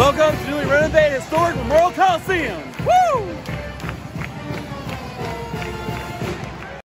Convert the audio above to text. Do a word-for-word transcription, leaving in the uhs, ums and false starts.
Welcome to newly renovated Historic Memorial Coliseum. Woo!